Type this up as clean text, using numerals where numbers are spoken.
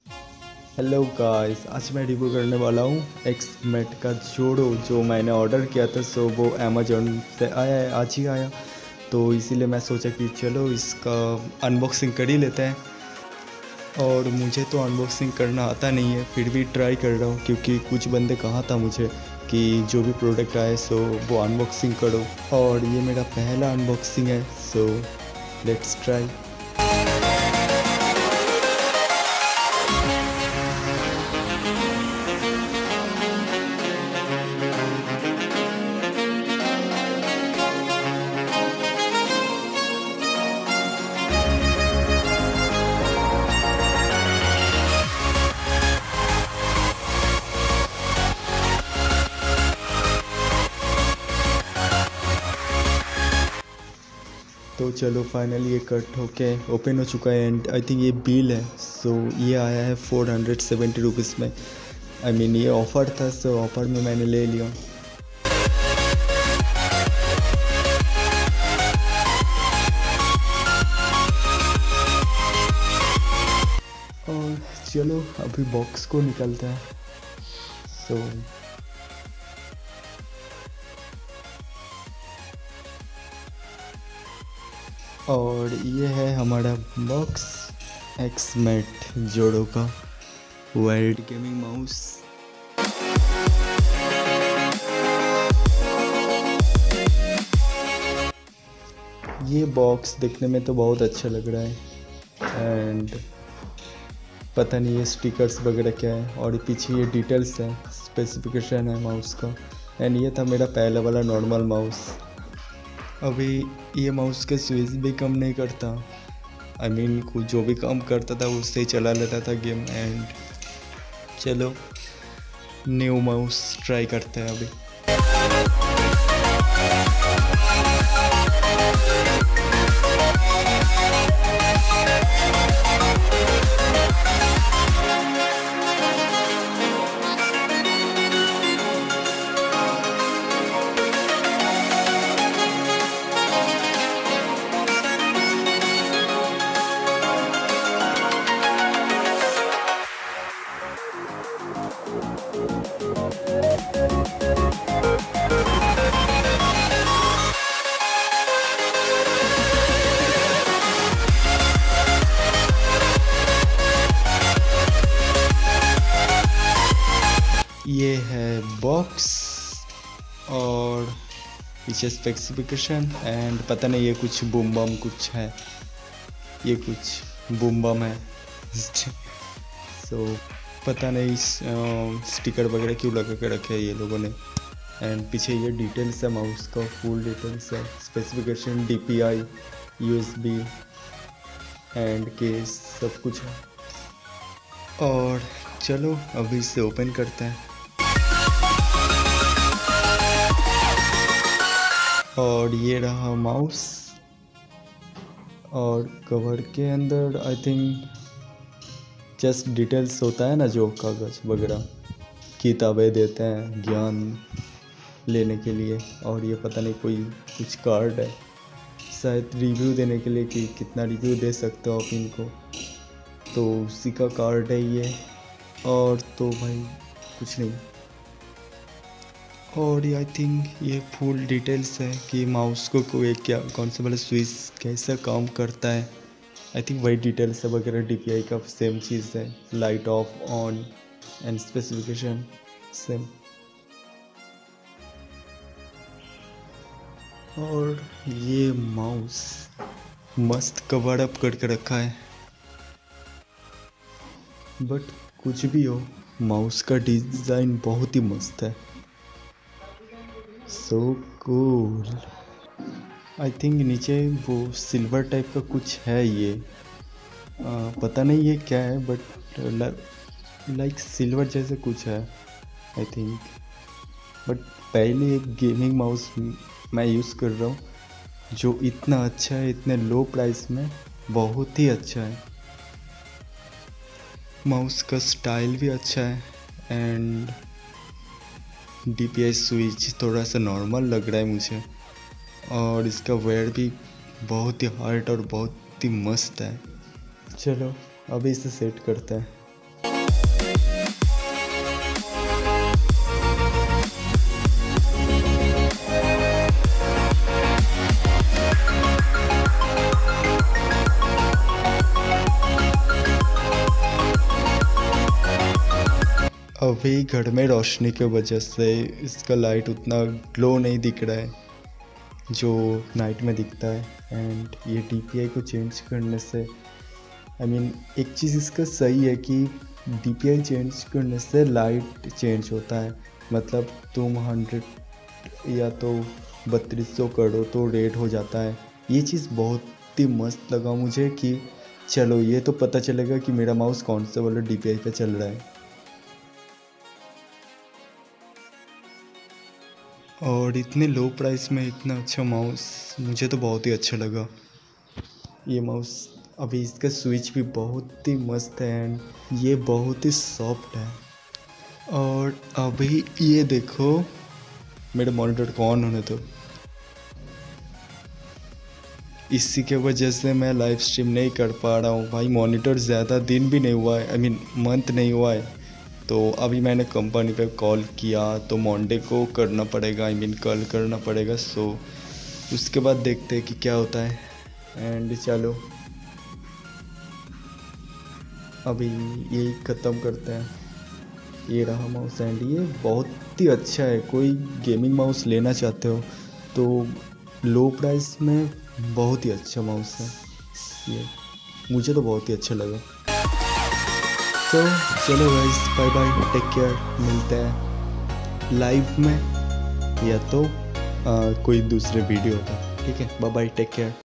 Hello guys, आज मैं review करने वाला हूँ एक्समेट का जोड़ो जो मैंने ऑर्डर किया था। सो वो अमेजोन से आया है, आज ही आया। तो इसीलिए मैं सोचा कि चलो इसका अनबॉक्सिंग कर ही लेते हैं। और मुझे तो अनबॉक्सिंग करना आता नहीं है, फिर भी ट्राई कर रहा हूँ क्योंकि कुछ बंदे कहा था मुझे कि जो भी प्रोडक्ट आए सो वो अनबॉक्सिंग करो। और ये मेरा पहला अनबॉक्सिंग है, सो लेट्स ट्राई। तो चलो फाइनली ये कट होके ओपन हो चुका है एंड आई थिंक ये बिल है। सो ये आया है 470 रुपीज़ में। आई मीन ये ऑफ़र था, सो ऑफ़र में मैंने ले लिया। और चलो अभी बॉक्स को निकलते हैं। सो और ये है हमारा बॉक्स एक्समेट जोड़ो का वाइल्ड गेमिंग माउस। ये बॉक्स देखने में तो बहुत अच्छा लग रहा है एंड पता नहीं ये स्टिकर्स वगैरह क्या है। और पीछे ये डिटेल्स है, स्पेसिफिकेशन है माउस का। एंड ये था मेरा पहला वाला नॉर्मल माउस। अभी ये माउस का स्विच भी कम नहीं करता। आई मीन कुछ जो भी काम करता था उससे ही चला लेता था गेम। एंड चलो न्यू माउस ट्राई करते हैं अभी। ये है बॉक्स और पीछे स्पेसिफिकेशन एंड पता नहीं ये कुछ बूम बम कुछ है, ये कुछ बूम बम है। सो पता नहीं स्टिकर वगैरह क्यों लगा के रखे हैं ये लोगों ने। एंड पीछे ये डिटेल्स है माउस का, फुल डिटेल्स है, specification, DPI, USB and case सब कुछ है। और चलो अभी इसे ओपन करते हैं। और ये रहा माउस और कवर के अंदर आई थिंक जस्ट डिटेल्स होता है ना, जो कागज़ वगैरह किताबें देते हैं ज्ञान लेने के लिए। और ये पता नहीं कोई कुछ कार्ड है शायद रिव्यू देने के लिए कि कितना रिव्यू दे सकते हो आप इनको, तो उसी का कार्ड है ये। और तो भाई कुछ नहीं। और आई थिंक ये फुल डिटेल्स है कि माउस को कोई क्या कौन सा वाला स्विच कैसा काम करता है। आई थिंक वही डिटेल्स है वगैरह, DPI का सेम चीज़ है, light off on and specification same. और ये माउस मस्त कवर अप करके रखा है। बट कुछ भी हो, माउस का डिज़ाइन बहुत ही मस्त है। So cool. आई थिंक नीचे वो सिल्वर टाइप का कुछ है ये, पता नहीं ये क्या है बट लाइक सिल्वर जैसे कुछ है आई थिंक। बट पहले एक गेमिंग माउस मैं यूज़ कर रहा हूँ जो इतना अच्छा है, इतने लो प्राइस में, बहुत ही अच्छा है। माउस का स्टाइल भी अच्छा है एंड DPI स्विच थोड़ा सा नॉर्मल लग रहा है मुझे। और इसका वेट भी बहुत ही हार्ड और बहुत ही मस्त है। चलो अभी इसे सेट करते हैं। अभी घर में रोशनी के वजह से इसका लाइट उतना ग्लो नहीं दिख रहा है जो नाइट में दिखता है। एंड ये DPI को चेंज करने से एक चीज़ इसका सही है कि DPI चेंज करने से लाइट चेंज होता है। मतलब तुम 100 या तो 3200 करो तो रेड हो जाता है। ये चीज़ बहुत ही मस्त लगा मुझे कि चलो ये तो पता चलेगा कि मेरा माउस कौन से वाले DPI पे चल रहा है। और इतने लो प्राइस में इतना अच्छा माउस मुझे तो बहुत ही अच्छा लगा। ये माउस अभी इसका स्विच भी बहुत ही मस्त है एंड ये बहुत ही सॉफ्ट है। और अभी ये देखो मेरा मॉनिटर को ऑन होने दो। इसी के वजह से मैं लाइव स्ट्रीम नहीं कर पा रहा हूँ भाई। मॉनिटर ज़्यादा दिन भी नहीं हुआ है, मंथ नहीं हुआ है। तो अभी मैंने कंपनी पे कॉल किया तो मंडे को करना पड़ेगा, कल करना पड़ेगा। सो उसके बाद देखते हैं कि क्या होता है। एंड चलो अभी ये ख़त्म करते हैं। ये रहा माउस एंड ये बहुत ही अच्छा है। कोई गेमिंग माउस लेना चाहते हो तो लो प्राइस में बहुत ही अच्छा माउस है ये। मुझे तो बहुत ही अच्छा लगा। तो चलो guys, bye bye, take care. मिलते हैं लाइव में या तो कोई दूसरे वीडियो पे। ठीक है, बाय बाय, टेक केयर।